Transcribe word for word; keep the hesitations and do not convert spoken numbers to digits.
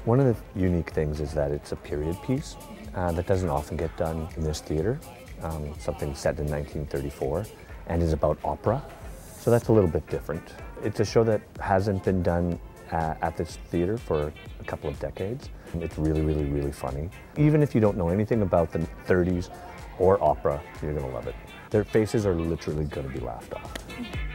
One of the unique things is that it's a period piece uh, that doesn't often get done in this theatre. Um, something set in nineteen thirty-four and is about opera, so that's a little bit different. It's a show that hasn't been done uh, at this theatre for a couple of decades. It's really, really, really funny. Even if you don't know anything about the thirties or opera, you're going to love it. Their faces are literally going to be laughed off.